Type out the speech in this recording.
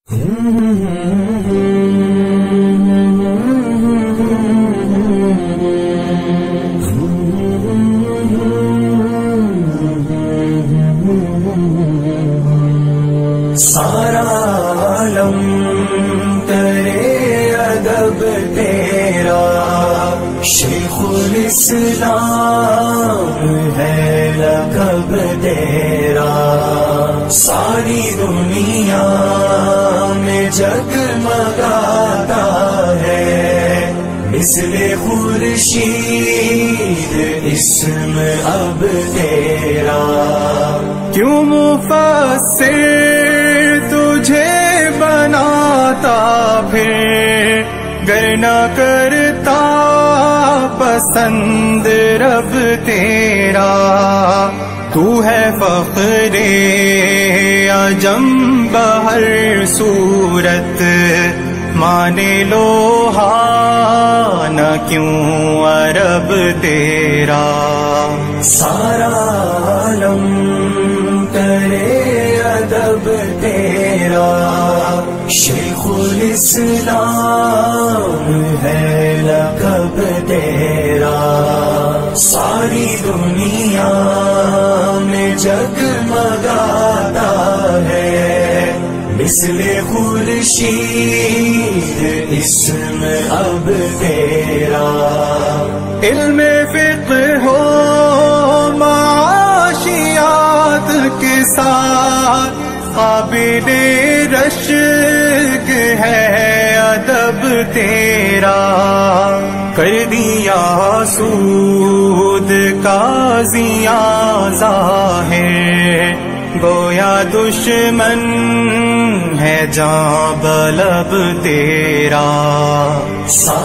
سارا عالم کرے ادب تیرا، شیخ الاسلام ہے لقب تیرا، ساری دنیا میں جگمگاتا ہے مثل خورشید اسم اب تیرا۔ کیوں مفسر تجھے بناتا پھر گر نہ کرتا پسند رب تیرا، تو ہے فخر عجم بہر صورت، مانے لوہا نہ کیوں عرب تیرا۔ سارا عالم کرے ادب تیرا، شیخ الاسلام ہے لقب تیرا، ساری دنیا میں جگمگاتا ہے مثل خورشید اسم اب تیرا۔ علم فقہ ہو معاشیات کے ساتھ قابل رشک ہے ادب تیرا، کر دیا سود قاضیاں ظاہر، گویا دشمن ہے جاں بلب تیرا۔